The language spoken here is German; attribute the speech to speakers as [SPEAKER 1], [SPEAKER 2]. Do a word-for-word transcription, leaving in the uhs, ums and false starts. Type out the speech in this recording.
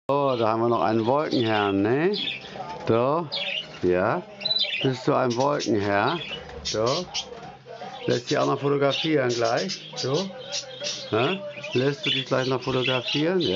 [SPEAKER 1] So, da haben wir noch einen Wolkenherrn, ne? So, ja. Bist du ein Wolkenherr? So. Lässt dich auch noch fotografieren gleich? So. Ja? Lässt du dich gleich noch fotografieren? Ja.